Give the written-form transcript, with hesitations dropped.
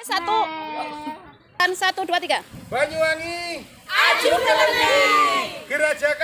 Satu. Dan 1, 2, 3. Banyuwangi Aju ke Lereng. Gerajakan